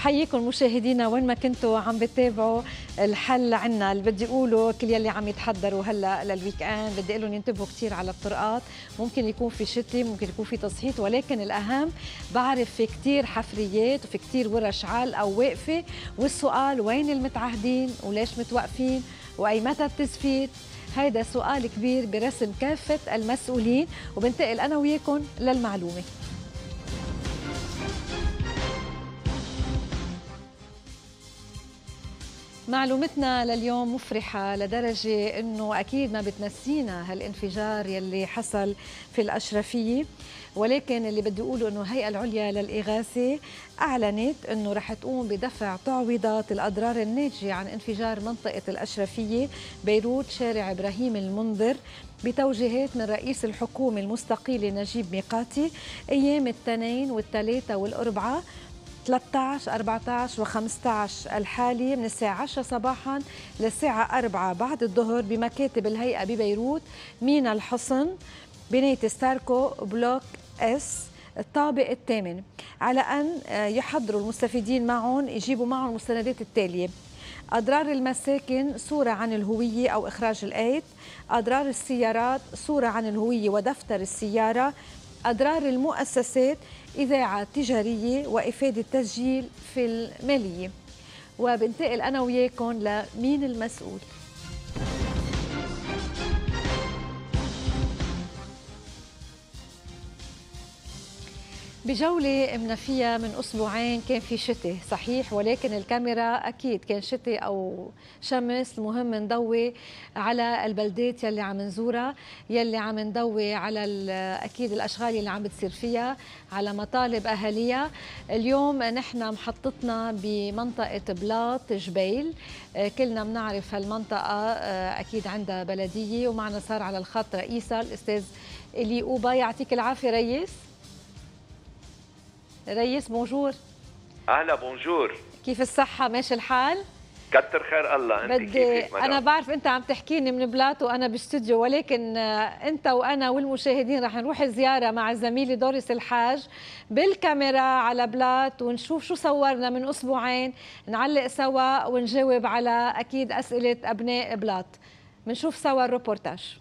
بحييكم مشاهدينا وين ما كنتوا عم بتابعوا الحل عنا. اللي بدي اقوله كل يلي عم يتحضروا هلا للويك اند بدي اقول لهم ينتبهوا كثير على الطرقات، ممكن يكون في شتي، ممكن يكون في تصحيح، ولكن الاهم بعرف في كثير حفريات وفي كثير ورش عال او واقفه، والسؤال وين المتعهدين وليش متوقفين واي متى التزفيت؟ هيدا سؤال كبير برسم كافه المسؤولين، وبنتقل انا وياكم للمعلومه. معلومتنا لليوم مفرحة لدرجة أنه أكيد ما بتنسينا هالانفجار يلي حصل في الأشرفية، ولكن اللي بدي أقوله أنه الهيئة العليا للإغاثة أعلنت أنه رح تقوم بدفع تعويضات الأضرار الناتجة عن انفجار منطقة الأشرفية بيروت شارع إبراهيم المنذر بتوجيهات من رئيس الحكومة المستقيلة نجيب ميقاتي أيام الاثنين والثلاثة والأربعاء 13 14 و15 الحالي من الساعة 10 صباحا للساعة 4 بعد الظهر بمكاتب الهيئة ببيروت مينا الحصن بناية ستاركو بلوك اس الطابق الثامن، على أن يحضروا المستفيدين معهم يجيبوا معهم المستندات التالية: أضرار المساكن صورة عن الهوية أو إخراج الآيت، أضرار السيارات صورة عن الهوية ودفتر السيارة، أضرار المؤسسات إذاعة تجارية وإفادة تسجيل في المالية. وبنتقل أنا وياكم لمين المسؤول. بجولة من فيها من أسبوعين كان في شتاء صحيح، ولكن الكاميرا أكيد كان شتاء أو شمس، المهم نضوي على البلدات يلي عم نزورها، يلي عم نضوي على أكيد الأشغال يلي عم بتصير فيها، على مطالب أهاليها. اليوم نحن محطتنا بمنطقة بلاط جبيل، كلنا بنعرف هالمنطقة أكيد عندها بلدية، ومعنا صار على الخط رئيسها الأستاذ إلي أوبا. يعطيك العافية رئيس. ريس بونجور. اهلا بونجور. كيف الصحة؟ ماشي الحال؟ كتر خير الله. انت كيفك انا بعرف انت عم تحكيني من بلاط وانا باستوديو، ولكن انت وانا والمشاهدين رح نروح زيارة مع زميلي دوريس الحاج بالكاميرا على بلاط ونشوف شو صورنا من اسبوعين، نعلق سوا ونجاوب على اكيد اسئلة ابناء بلاط. بنشوف سوا الروبورتاج.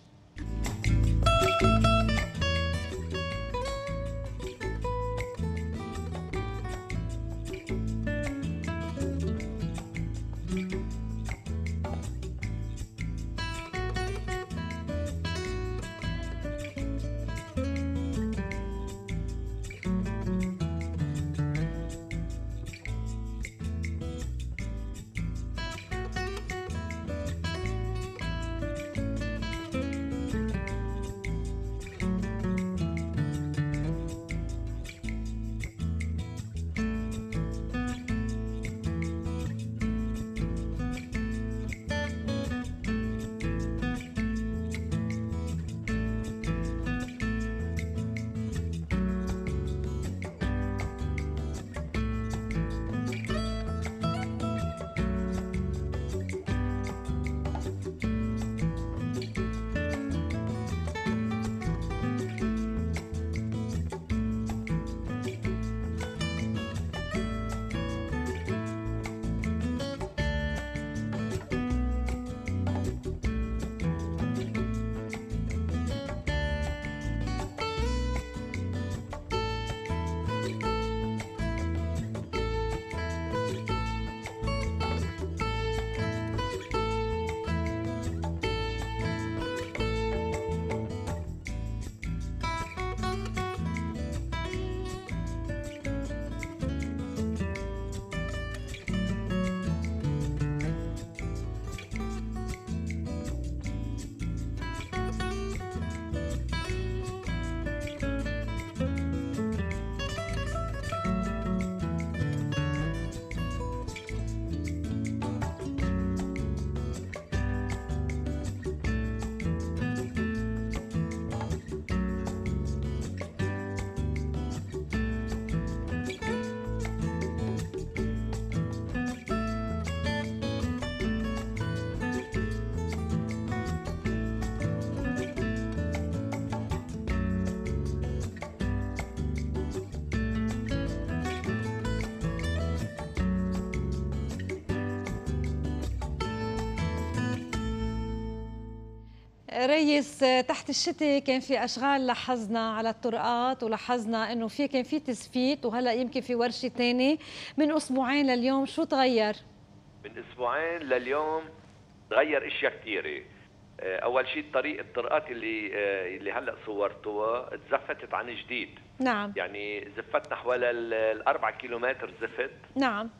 ريس، تحت الشتاء كان في اشغال لاحظنا على الطرقات، ولاحظنا انه كان في تزفيت، وهلا يمكن في ورشه ثانيه. من اسبوعين لليوم شو تغير؟ من اسبوعين لليوم تغير اشياء كثيره. اول شيء الطرقات اللي هلا صورتوها تزفتت عن جديد. نعم. يعني زفتنا حوالي ال4 كيلومتر زفت. نعم.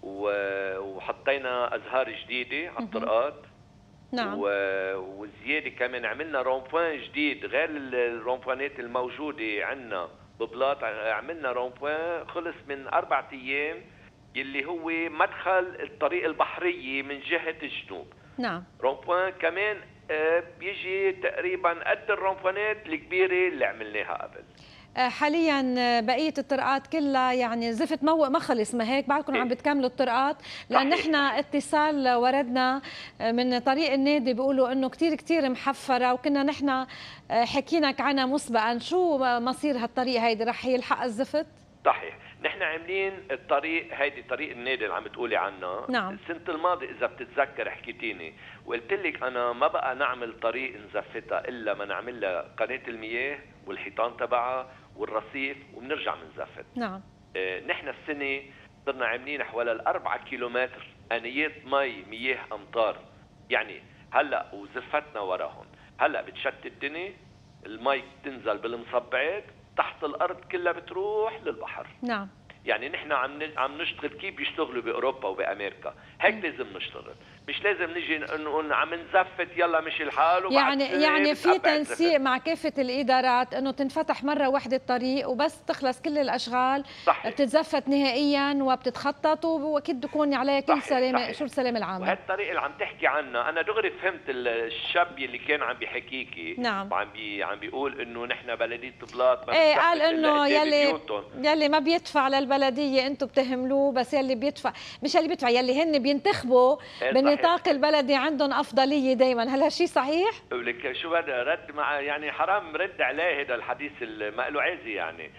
وحطينا ازهار جديده على الطرقات. نعم. وزياده كمان عملنا رومبوان جديد غير الرومبوانات الموجوده عندنا ببلاط. عملنا رومبوان خلص من 4 ايام، يلي هو مدخل الطريق البحريه من جهه الجنوب. نعم. رومبوان كمان بيجي تقريبا قد الرومبوانات الكبيره اللي عملناها قبل. حاليا بقيه الطرقات كلها يعني زفت موق ما خلص، ما هيك بعدكم عم بتكملوا الطرقات؟ لان نحن اتصال وردنا من طريق النادي بيقولوا انه كثير محفره، وكنا نحن حكيناك عنها مسبقا. شو مصير هالطريق هيدي؟ رح يلحق الزفت؟ صحيح، نحن عاملين الطريق هيدي طريق النادي اللي عم تقولي عنها. نعم. السنة الماضية إذا بتتذكر حكيتيني وقلت لك أنا ما بقى نعمل طريق نزفتها إلا ما نعمل لها قناة المياه والحيطان تبعها والرصيف وبنرجع بنزفت. نعم. نحن السنة صرنا عاملين حوالي 4 كيلومتر آنيات مياه أمطار. يعني هلا وزفتنا وراهم، هلا بتشتت الدنيا، المي بتنزل بالمصبعات تحت الارض كلها بتروح للبحر. نعم. يعني نحن عم نشتغل كيف بيشتغلوا باوروبا وبامريكا، هيك لازم نشتغل، مش لازم نجي نقول عم نزفت يلا مشي الحال. يعني في تنسيق مع كافه الادارات انه تنفتح مره واحده الطريق وبس تخلص كل الاشغال. صحيح. بتتزفت نهائيا وبتتخطط، واكيد بيكون عليها كل سلامه. شو السلامه العامه؟ وهي الطريقه اللي عم تحكي عنها انا دغري فهمت الشاب اللي كان عم بيحكيكي. نعم. عم بيقول انه نحن بلديه بلاط ما ايه، قال انه يلي ما بيدفع للبلديه انتم بتهملوه، بس يلي بيدفع مش يلي بيدفع، يلي هن بينتخبوا بالنطاق البلدي عندهم افضليه دائما. هل هالشيء صحيح؟ لك شو هذا رد مع يعني حرام رد عليه هذا الحديث ما له عزي.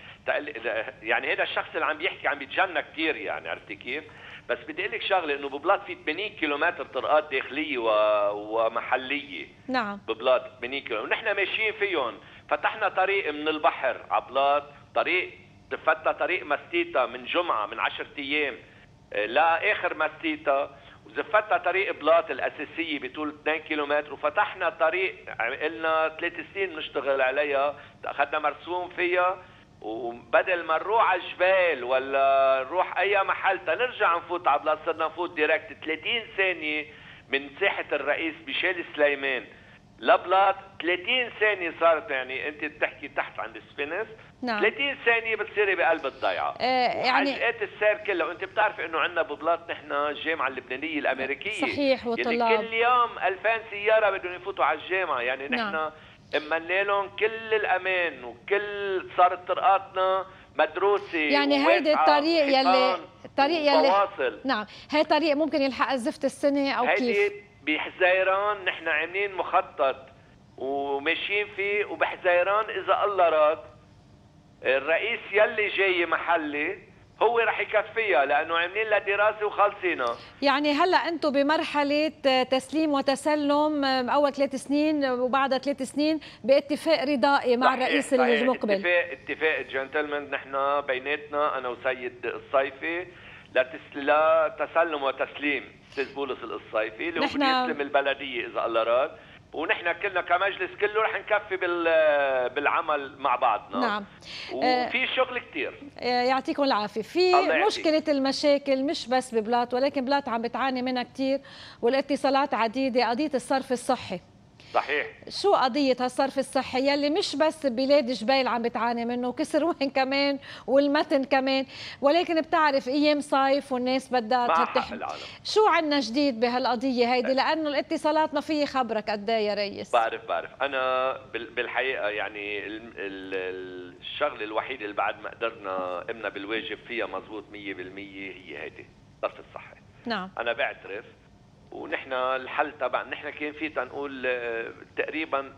يعني هذا الشخص اللي عم بيحكي عم بيتجنى كثير، يعني عرفتي كيف؟ بس بدي اقول لك شغله، انه ببلاط في 80 كيلومتر طرقات داخليه ومحليه. نعم. ببلاط 80 كيلومتر ونحن ماشيين فيهم. فتحنا طريق من البحر على بلاط، طريق فتنا طريق مستيتا من جمعه من 10 ايام لاخر مستيتا، وزفتنا طريق بلاط الاساسيه بطول 2 كيلومتر، وفتحنا طريق قلنا 3 سنين نشتغل عليها، اخذنا مرسوم فيها، وبدل ما نروح على الجبال ولا نروح اي محل تنرجع نفوت على بلاط صرنا نفوت ديركت 30 ثانيه من ساحه الرئيس ميشيل سليمان لبلاط. 30 ثانيه صارت، يعني انت بتحكي تحت عند السفنس. نعم. 30 ثانيه بتصيري بقلب الضيعه. يعني حلقات السير كلها، وانت بتعرف انه عندنا ببلاط نحن الجامعه اللبنانيه الامريكيه. صحيح. وطلاب كل يوم 2000 سياره بدهم يفوتوا على الجامعه. يعني نحن نعم. امنا لهم كل الامان، وكل صارت طرقاتنا مدروسه. يعني هيدي الطريق يلي نعم، هي طريق ممكن يلحق الزفت السنه او كيف؟ هيدي بحزيران نحن عاملين مخطط وماشيين فيه، وبحزيران اذا الله راد الرئيس يلي جاي محلي هو رح يكفيها، لانه عاملين لها دراسه وخالصينها. يعني هلا انتم بمرحله تسليم وتسلم، اول 3 سنين وبعدها 3 سنين باتفاق رضائي مع الرئيس المقبل. اتفاق جنتلمان نحن بيناتنا انا وسيد الصيفي لتسلم وتسليم استاذ بولس الصيفي اللي هو بده يسلم البلديه اذا الله راد، ونحن كلنا كمجلس كله رح نكفي بالعمل مع بعضنا. نعم. وفي شغل كثير. يعطيكم العافيه. في مشكله المشاكل مش بس ببلاط، ولكن بلاط عم بتعاني منها كثير، والاتصالات عديده. قضيه الصرف الصحي. صحيح. شو قضية هالصرف الصحي يلي مش بس بلاد جبيل عم بتعاني منه، وكسروان كمان والمتن كمان، ولكن بتعرف ايام صيف والناس بدها ترتاح. شو عنا جديد بهالقضية هيدي؟ لانه الاتصالات ما في خبرك قد ايه يا ريس. بعرف انا بالحقيقة يعني الشغلة الوحيدة اللي بعد ما قدرنا قمنا بالواجب فيها مزبوط 100% هي هيدي الصرف الصحي. نعم. انا بعترف، ونحن الحل تبع نحن كان في تنقول تقريبا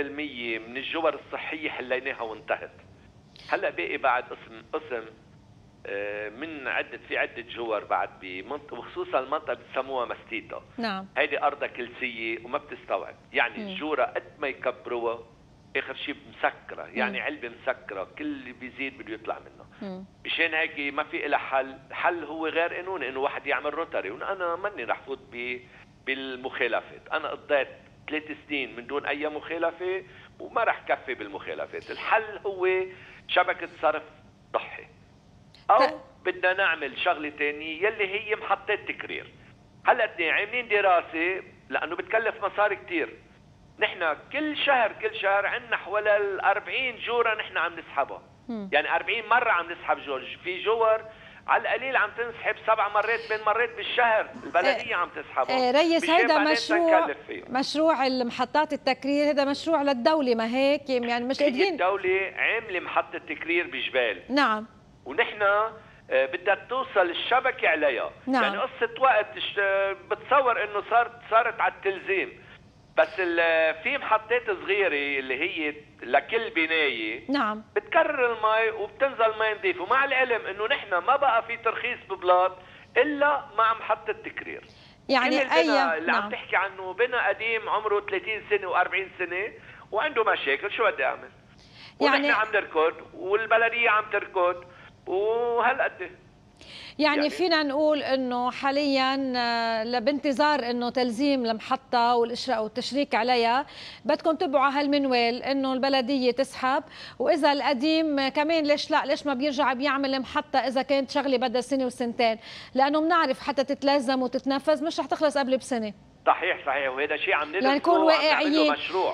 40% من الجور الصحيه حليناها وانتهت. هلا باقي بعد قسم من عدة جوار بعد بمنطقة، وخصوصا المنطقة بتسموها مستيتا. نعم. هيدي أرضها كلسية وما بتستوعب، يعني الجورة قد ما يكبروها آخر شيء مسكرة، يعني علبة مسكرة، كل اللي بيزيد بده يطلع منها. مشان هيك ما في إلها حل. الحل هو غير قانوني، إنه واحد يعمل روتري، وأنا ماني رح فوت بالمخالفات. أنا قضيت 3 سنين من دون أي مخالفة وما رح كفي بالمخالفات. الحل هو شبكة صرف صحي، أو بدنا نعمل شغلة تانية يلي هي محطات تكرير. هلا عاملين دراسة لأنه بتكلف مصاري كتير. نحن كل شهر عندنا حوالي 40 جورة نحن عم نسحبها. يعني 40 مرة عم نسحب جور. في جور على القليل عم تنسحب 7 مرات 8 مرات بالشهر، البلدية عم تسحبها. ريس هيدا مشروع المحطات التكرير، هذا مشروع للدولة ما هيك؟ يعني مش قادرين. الدولة عاملة محطة تكرير بجبال. نعم. ونحن بدها توصل الشبكة عليها. نعم. يعني قصة وقت بتصور انه صارت على التلزيم. بس في محطات صغيرة اللي هي لكل بناية. نعم. بتكرر المي وبتنزل مي نظيف. ومع العلم انه نحن ما بقى في ترخيص ببلاط الا مع محطة تكرير. يعني اللي عم تحكي عنه بنا قديم عمره 30 سنة و40 سنة وعنده مشاكل، شو بدي اعمل؟ ونحن عم نركض والبلدية عم تركض وهالقد. يعني فينا نقول انه حاليا بانتظار انه تلزيم المحطه والاشراء والتشريك عليها بدكم تبعوا هالمنوال انه البلديه تسحب، واذا القديم كمان ليش لا، ليش ما بيرجع بيعمل محطه اذا كانت شغله بدها سنه وسنتين، لانه بنعرف حتى تتلازم وتتنفذ مش رح تخلص قبل بسنه. صحيح وهذا شيء عم ندرسه نكون واقعيين. مشروع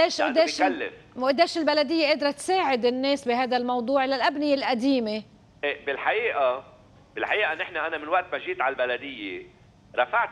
وقديش البلديه قادره تساعد الناس بهذا الموضوع للابنيه القديمه. بالحقيقه نحن انا من وقت ما جيت على البلديه رفعت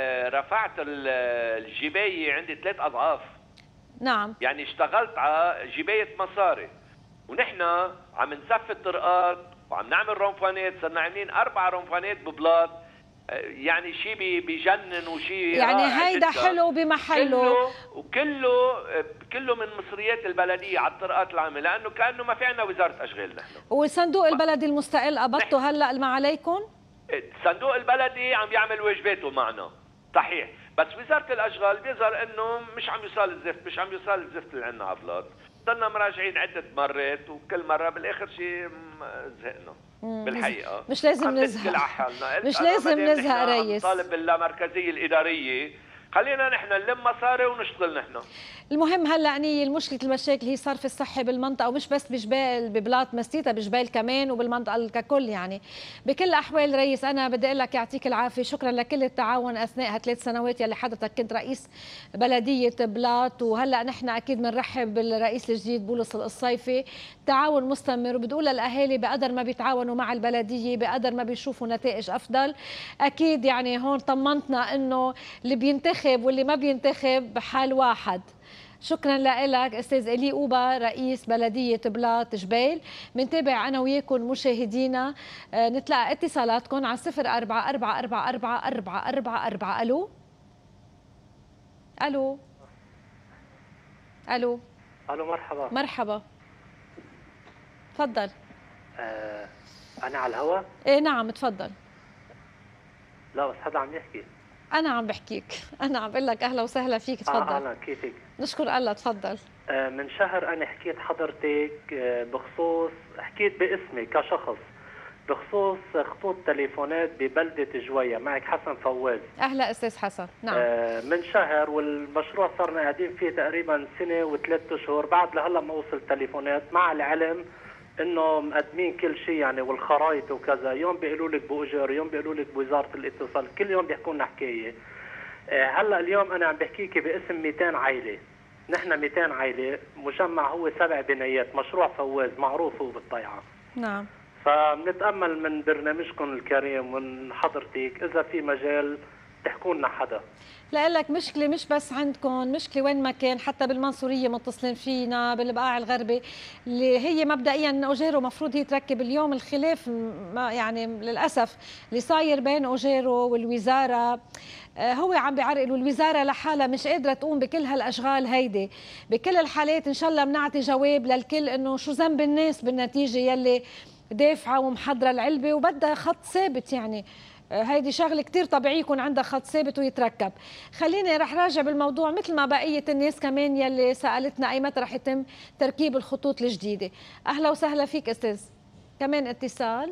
الجبايه عندي 3 أضعاف. نعم. يعني اشتغلت على جبايه مصاري، ونحن عم نزف الطرقات وعم نعمل رونفانات. صرنا عاملين 4 رونفانات ببلاط، يعني شيء بيجنن وشيء يعني هيدا حلو بمحله. كله من مصريات البلديه على الطرقات العامه، لانه كانه ما في عندنا وزاره اشغال نحن. والصندوق البلدي المستقل قبضته هلا ما عليكم؟ الصندوق البلدي عم يعمل واجباته معنا صحيح، بس وزاره الاشغال بيظهر انه مش عم يوصل الزفت اللي عندنا على بلاط. صرنا مراجعين عده مرات وكل مره بالاخر شيء زهقنا. بالحقيقه مش لازم نزهق. مش لازم نزهق ريس. طالب باللامركزيه الاداريه، خلينا نحن نلم مصاري ونشتغل نحن. المهم هلا اني المشاكل هي صرف الصحي بالمنطقه، ومش بس بجبال ببلاط مستيتا، بجبال كمان وبالمنطقه ككل. يعني بكل الاحوال ريس انا بدي اقول لك يعطيك العافيه، شكرا لكل التعاون اثناء ه3 سنوات يلي حضرتك كنت رئيس بلديه بلاط، وهلا نحن اكيد بنرحب بالرئيس الجديد بولس القصيفي. تعاون مستمر، وبدي اقول للاهالي بقدر ما بيتعاونوا مع البلديه بقدر ما بيشوفوا نتائج افضل. اكيد يعني هون طمنتنا انه اللي بينتخب واللي ما بينتخب حال واحد. شكرا لك استاذ إلي أوبا رئيس بلديه بلاط جبيل. بنتابع انا وياكم مشاهدينا، نتلقى اتصالاتكم على 0444444444. الو الو الو الو مرحبا. مرحبا تفضل. انا على الهوا؟ ايه نعم تفضل. لا بس حدا عم يحكي. أنا عم بحكيك، أنا عم بقول لك أهلا وسهلا فيك، تفضل. أهلا كيفك؟ نشكر الله، تفضل. من شهر أنا حكيت حضرتك بخصوص، حكيت باسمي كشخص بخصوص خطوط تليفونات ببلدة جوية. معك حسن فواز. أهلا أستاذ حسن. نعم. من شهر، والمشروع صارنا قاعدين فيه تقريبا 1 و3 أشهر، بعد لهلا ما وصل تليفونات، مع العلم انه مقدمين كل شيء يعني والخرايط وكذا. يوم بيقولوا لك باجر، يوم بيقولوا لك بوزاره الاتصال، كل يوم بيحكوا لنا حكايه. هلا اليوم انا عم بحكيكي باسم 200 عائله. نحن 200 عائله، مجمع هو 7 بنايات، مشروع فواز معروف هو بالطيعه. نعم. فبنتامل من برنامجكم الكريم ومن حضرتك اذا في مجال تحكوا لنا حدا. لا لك مشكلة مش بس عندكم، مشكلة وين ما كان، حتى بالمنصورية متصلين فينا، بالبقاع الغربي اللي هي مبدئيا أوجيرو مفروض هي تركب. اليوم الخلاف يعني للأسف اللي صاير بين أوجيرو والوزارة، هو عم بيعرقلوا الوزارة لحالها، مش قادرة تقوم بكل هالأشغال هيدي. بكل الحالات إن شاء الله بنعطي جواب للكل إنه شو ذنب الناس بالنتيجة يلي دافعه ومحضره العلبه وبدها خط ثابت يعني. هيدي شغله كثير طبيعي يكون عندها خط ثابت ويتركب. خليني رح راجع بالموضوع مثل ما بقيه الناس كمان يلي سالتنا اي متى رح يتم تركيب الخطوط الجديده. اهلا وسهلا فيك استاذ. كمان اتصال.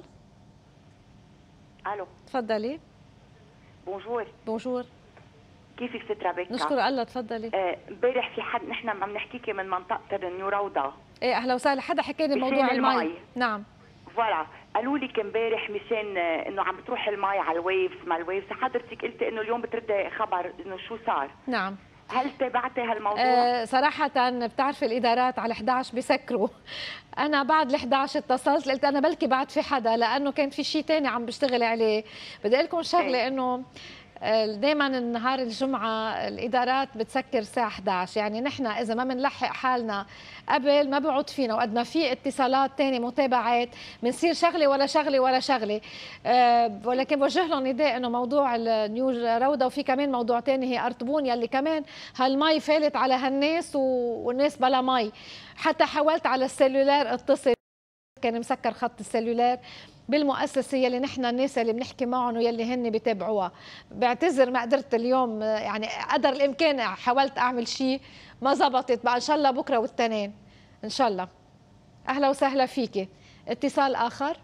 الو تفضلي. بونجور. بونجور. كيفك ست رابيكا؟ نشكر الله. تفضلي. امبارح في حد، نحن عم نحكيكي من منطقه النيو روضه. ايه اهلا وسهلا. حدا حكى لي موضوع المي. نعم. فوالا قالوا لك امبارح مشان انه عم بتروح المي على الويفز مع الويفز، حضرتك قلتي انه اليوم بتردي خبر انه شو صار. نعم. هل تابعتي هالموضوع؟ صراحة بتعرفي الإدارات على 11 بيسكروا. أنا بعد ال 11 اتصلت قلت أنا بلكي بعد في حدا، لأنه كان في شيء ثاني عم بشتغل عليه. بدي أقول لكم شغلة إنه دائما نهار الجمعة الإدارات بتسكر الساعة 11، يعني نحن إذا ما بنلحق حالنا قبل ما بيقعد فينا، وقد ما في اتصالات ثانيه متابعات بنصير شغله ولا شغله ولا شغله. ولكن بوجه لهم نداء انه موضوع النيو روضه، وفي كمان موضوع ثاني هي ارطبون يلي كمان هالمي فالت على هالناس والناس بلا مي. حتى حاولت على السلولار اتصل، كان مسكر خط السلولار بالمؤسسه يلي نحن الناس اللي بنحكي معهم ويلي هن بيتابعوها. بعتذر ما قدرت اليوم، يعني قدر الامكان حاولت اعمل شيء ما زبطت، بقى ان شاء الله بكره والتنين ان شاء الله. اهلا وسهلا فيكي. اتصال اخر.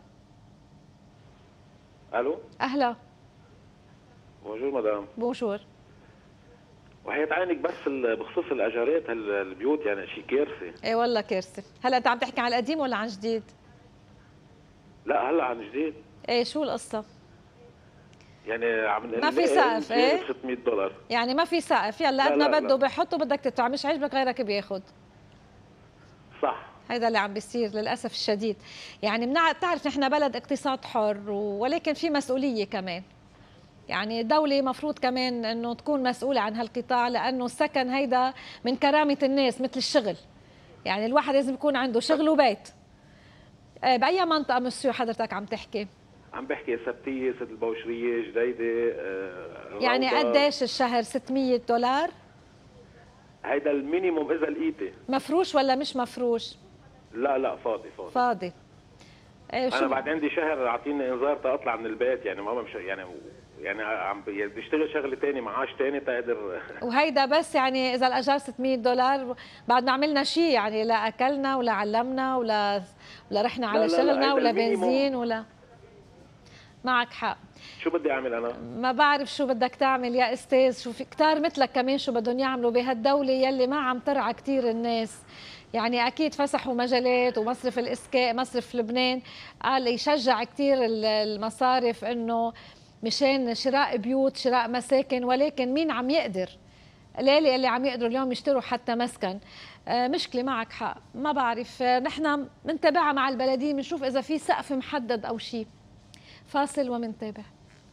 الو. اهلا. بونجور مدام. بونجور. وحياة عينك بس بخصوص الاجارات البيوت يعني شيء كارثه. ايه والله كارثه. هلا انت عم تحكي عن القديم ولا عن جديد؟ لا هلا عن جديد. ايه شو القصه؟ يعني عم ما في سقف. ايه $600 يعني ما في سقف، يلا قد ما بده بحطه، بدك تدفع، مش عاجبك غيرك بياخذ. صح. هيدا اللي عم بيصير للاسف الشديد. يعني بتعرف نحن بلد اقتصاد حر، ولكن في مسؤوليه كمان. يعني الدولة مفروض كمان انه تكون مسؤولة عن هالقطاع، لانه السكن هيدا من كرامة الناس مثل الشغل. يعني الواحد لازم يكون عنده شغل وبيت. بأي منطقة مسيو حضرتك عم تحكي؟ عم بحكي سبتية، سد البوشرية، جديدة. يعني قديش الشهر؟ $600؟ هيدا المينيموم اذا لقيتي. مفروش ولا مش مفروش؟ لا فاضي. فاضي. انا بعد عندي شهر اعطيني انذار تاطلع من البيت، يعني ما مش يعني عم بيشتغل شغله ثانيه، معاش ثاني تقدر. وهيدا بس يعني اذا الاجار $600 بعد ما عملنا شيء، يعني لا اكلنا ولا علمنا ولا رحنا على شغلنا ولا بنزين ولا. معك حق. شو بدي اعمل انا؟ ما بعرف شو بدك تعمل يا استاذ. شو في كتار مثلك كمان شو بدهم يعملوا بهالدوله يلي ما عم ترعى كثير الناس. يعني اكيد فسحوا مجالات، ومصرف الاسكان مصرف لبنان قال يشجع كثير المصارف انه مشان شراء بيوت، شراء مساكن، ولكن مين عم يقدر؟ قليل اللي عم يقدروا اليوم يشتروا حتى مسكن. مشكله. معك حق. ما بعرف، نحن بنتابعها مع البلديه، بنشوف اذا في سقف محدد او شيء. فاصل ومنتابع.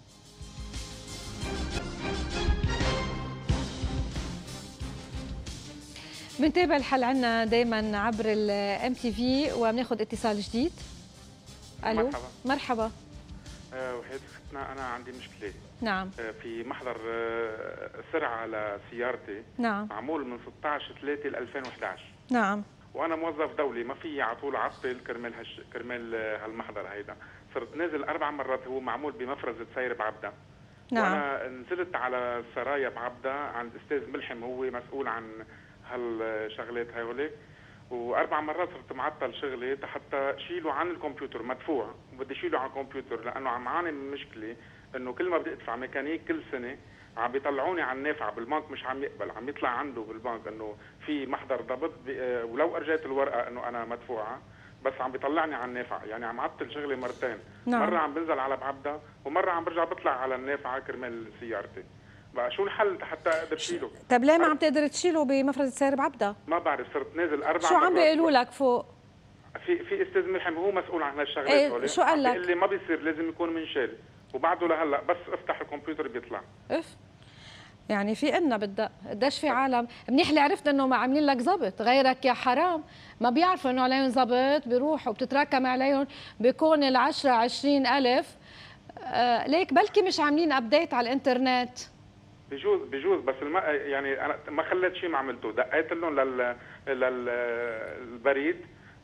بنتابع الحل عنا دايما عبر الام تي في، وبناخذ اتصال جديد. الو. مرحبا. وحياة ستنا انا عندي مشكله. نعم. في محضر سرعه لسيارتي. نعم. معمول من 16/3/2011. نعم. وانا موظف دولي، ما في على طول عطل كرمال هالمحضر هيدا. صرت نازل 4 مرات، هو معمول بمفرزه سير بعبده. نعم. وانا نزلت على السرايا بعبده عند الاستاذ ملحم، هو مسؤول عن هالشغلات هيوليك، و4 مرات صرت معطل شغلي حتى شيله عن الكمبيوتر مدفوع، وبدي شيله عن الكمبيوتر لانه عم عاني من مشكله انه كل ما بدي ادفع ميكانيك كل سنه عم بيطلعوني على النافعه بالبنك، مش عم يقبل، عم يطلع عنده بالبنك انه في محضر ضبط، ولو ارجيت الورقه انه انا مدفوعه بس عم بيطلعني على النافعه، يعني عم عطل شغلي مرتين. نعم. مره عم بنزل على بعبده، ومره عم برجع بطلع على النافعه كرمال سيارتي. بقى شو الحل حتى اقدر شيله؟ طيب ليه ما عم تقدر تشيله بمفرزة سير بعبده؟ ما بعرف، صرت نازل 4 مرات. شو عم بيقولوا لك فوق؟ في استاذ ملحم هو مسؤول عن هالشغلات. ايه شو قال لك؟ قال لي ما بيصير، لازم يكون منشال، وبعده لهلا بس افتح الكمبيوتر بيطلع. اف يعني في إلنا بالدق. قديش في عالم منيح اللي عرفت انه ما عاملين لك ضبط، غيرك يا حرام ما بيعرفوا انه عليهم ضبط، بيروحوا بتتراكم عليهم، بيكون ال10 20 ألف. ليك بلكي مش عاملين ابديت على الانترنت. بجوز بس يعني انا ما خليت شيء ما عملته، دقيت لهم للبريد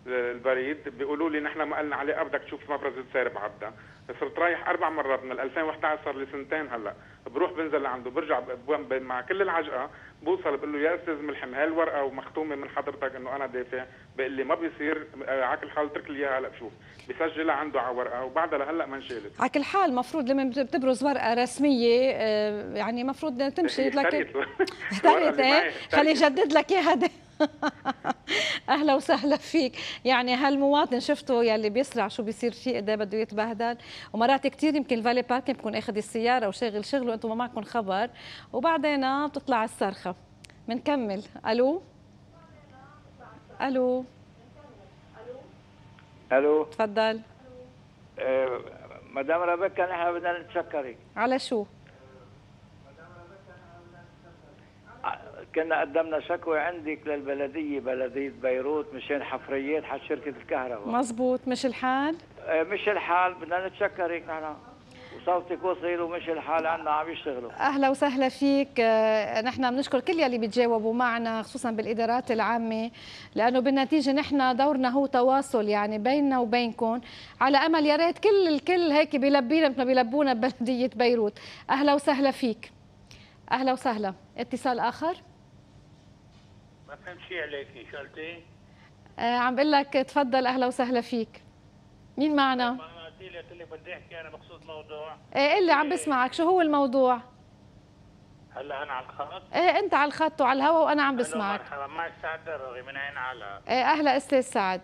البريد بيقولوا لي نحن ما قلنا عليه ابدا تشوف مبرزة سير بعبدا. صرت رايح 4 مرات من 2011 صار لي سنتين هلا، بروح بنزل لعنده برجع مع كل العجقه بوصل بقول له يا استاذ ملحم هاي الورقه ومختومه من حضرتك انه انا دافع، بقول لي ما بيصير على كل حال اترك لي اياها هلا بشوف، بسجلها عنده على ورقه وبعدها لهلا ما انشالت. على كل حال المفروض لما بتبرز ورقه رسميه يعني المفروض تمشي لك احترقت ايه خلي يجدد لك اياها. اهلا وسهلا فيك. يعني هالمواطن شفته يلي بيسرع شو بيصير فيه قد ايه بده يتبهدل، ومرات كثير يمكن الفالي باركينج بكون اخذ السياره وشاغل شغله وانتم ما معكم خبر وبعدين بتطلع الصرخه. بنكمل. الو الو الو تفضل. مدام ربيكا نحن بدنا نتشكرك. على شو؟ كنا قدمنا شكوى عندك للبلديه، بلديه بيروت، مشان حفريات حق شركه الكهرباء. مزبوط. مش الحال؟ مش الحال، بدنا نتشكرك نحن وصوتك وصل ومش الحال عنا عم يشتغلوا. اهلا وسهلا فيك. نحن بنشكر كل يلي بيتجاوبوا معنا خصوصا بالادارات العامه، لانه بالنتيجه نحن دورنا هو تواصل يعني بيننا وبينكم، على امل يا ريت الكل هيك بيلبينا مثل ما بيلبونا ببلديه بيروت. اهلا وسهلا فيك. اهلا وسهلا. اتصال اخر. ما فهمت شيء عليكي شو قلتي؟ عم بقول لك تفضل. اهلا وسهلا فيك. مين معنا؟ انا قلت لي بدي احكي انا بخصوص موضوع. ايه اللي عم بسمعك. شو هو الموضوع؟ هلا انا على الخط؟ ايه انت على الخط وعلى الهواء وانا عم بسمعك. مرحبا، معك سعد درغي من عين على. ايه اهلا استاذ سعد.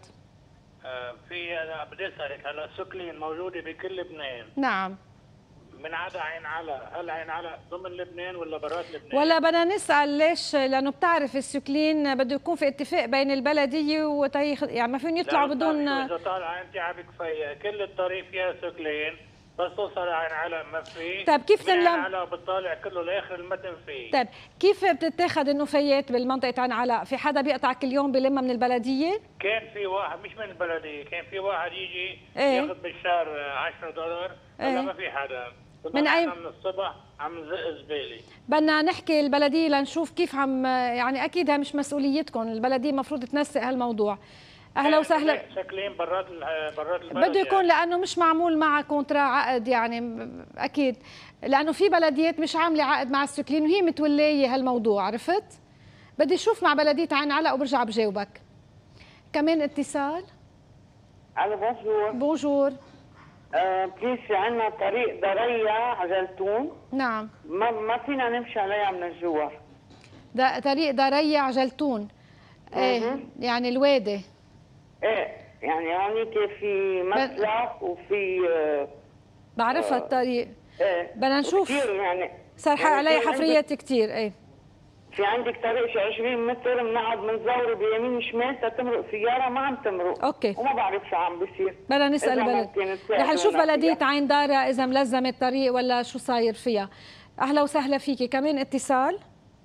انا بدي اسالك، هلا السكلين موجوده بكل لبنان. نعم. من عدا عين على، هل عين على ضمن لبنان ولا برات لبنان؟ ولا بدنا نسال ليش؟ لانه بتعرف السكلين بده يكون في اتفاق بين البلديه وتاريخ، يعني ما فيهم يطلعوا بدون. اذا طالعه انت على كفايه كل الطريق فيها سكلين، بس توصل عين على ما في. طيب كيف عين على بتطالع كله لاخر المتن فيه. طيب كيف بتتاخذ النفايات بالمنطقه عين على؟ في حدا بيقطع كل يوم بلمها من البلديه؟ كان في واحد مش من البلديه، كان في واحد يجي ياخذ بالشهر $10. هلا ما في حدا. من أي؟ من الصبح عم نزق زباله. بدنا نحكي البلديه لنشوف كيف عم، يعني اكيد هي مش مسؤوليتكم، البلديه المفروض تنسق هالموضوع. اهلا وسهلا. شكلين برات البلد بده يكون لانه مش معمول مع كونترا عقد، يعني اكيد لانه في بلديات مش عامله عقد مع السكلين وهي متوليه هالموضوع، عرفت؟ بدي اشوف مع بلديه عين علق وبرجع بجاوبك. كمان اتصال. الو بونجور. بونجور. بليز في عندنا طريق دريا عجلتون. نعم. ما فينا نمشي عليها من الجوار. طريق دريا عجلتون. ايه يعني الوادي. ايه يعني هونيك في مسلك وفي بعرفها الطريق. ايه بدنا نشوف كثير يعني صار علي حفريات كثير. ايه في عندك طريق شي 20 متر بنقعد بنزور بيمين شمال تتمرق سياره ما عم تمرق. اوكي. وما بعرف شو عم بيصير. بدنا نسال البلد. رح نشوف بلديه عين دارة اذا ملزمه الطريق ولا شو صاير فيها. اهلا وسهلا فيكي. كمان اتصال.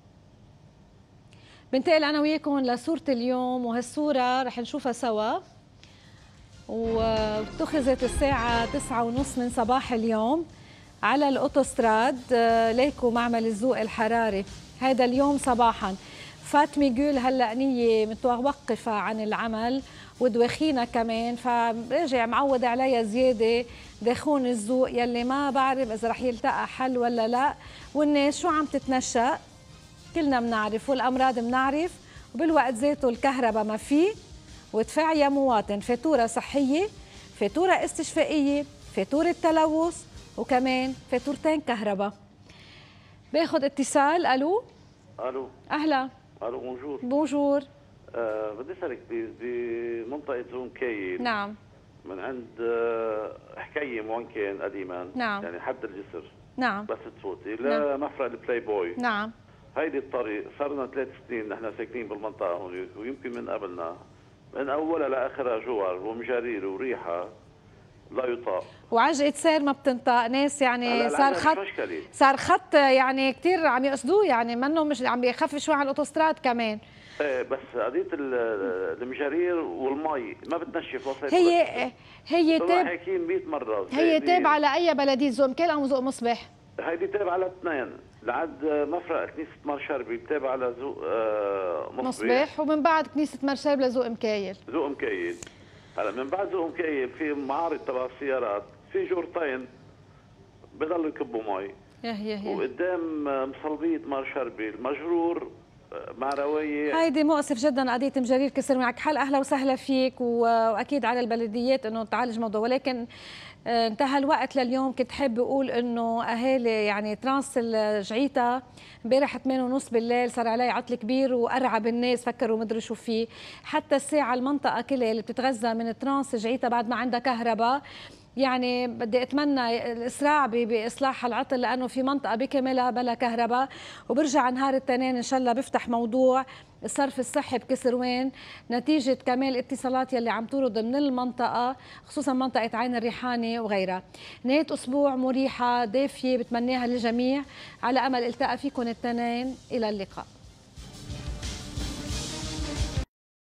بنتقل انا وياكم لصوره اليوم، وهالصوره رح نشوفها سوا. واتخذت الساعه 9:30 من صباح اليوم على الاوتوستراد ليكو معمل الذوق الحراري. هذا اليوم صباحا فاطمه جول هلأنية متوقفه عن العمل ودواخينا كمان، فراجع معود عليها زياده داخون الذوق يلي ما بعرف اذا رح يلتقى حل ولا لا. والناس شو عم تتنشأ كلنا بنعرف، والامراض بنعرف، وبالوقت ذاته الكهرباء ما في. وادفع يا مواطن فاتوره صحيه، فاتوره استشفائيه، فاتوره تلوث، وكمان فاتورتين كهرباء. باخذ اتصال. الو. الو. اهلا. الو بونجور. بونجور. بدي اسالك بمنطقه زون كايل. نعم. من عند حكيم وين كان قديما. نعم. يعني حد الجسر. نعم. بس تفوتي نعم. لمفرق البلاي بوي. نعم. هيدي الطريق صار لنا 3 سنين نحن ساكنين بالمنطقه هون، ويمكن من قبلنا، من اولها لاخرها جوار ومجارير وريحه لا يطاق، وعجقة سير ما بتنطق. ناس يعني صار خط يعني كثير عم يقصدوه، يعني منه مش عم بيخفف شوي على الاوتوستراد كمان. ايه بس قضيه المجارير والمي ما بتنشف وسط. هي حاكيين 100 مره. هي تابعه لاي بلديه؟ ذوق مكيل او ذوق مصباح؟ هيدي تابعه لاثنين، لعد مفرق كنيسة مار شربي بتابع لذوق مصباح، ومن بعد كنيسة مار شربي لذوق مكايل. ذوق مكايل. هلا من بعد ذوق مكايل في معارض تبع السيارات، في جورتين بضلوا يكبوا مي. وقدام مصلبية مار شربي المجرور مع روايه. هيدي مؤسف جدا قضيه مجرير كسر معك حل. اهلا وسهلا فيك، واكيد على البلديات انه تعالج الموضوع، ولكن انتهى الوقت لليوم. كنت حابه اقول انه اهالي يعني ترانس الجعيتا امبارح 8:30 بالليل صار عليه عطل كبير وارعب الناس، فكروا مدري شو فيه. حتى الساعه المنطقه كلها اللي بتتغذى من ترانس جعيتا بعد ما عندها كهرباء، يعني بدي اتمنى الاسراع باصلاح العطل، لانه في منطقه بكاملها بلا كهرباء. وبرجع نهار الاثنين ان شاء الله بفتح موضوع الصرف الصحي بكسروان نتيجه كمان الاتصالات يلي عم تورد من المنطقه، خصوصا منطقه عين الريحاني وغيرها. نهايه اسبوع مريحه دافيه بتمناها للجميع، على امل التقى فيكم الاثنين. الى اللقاء.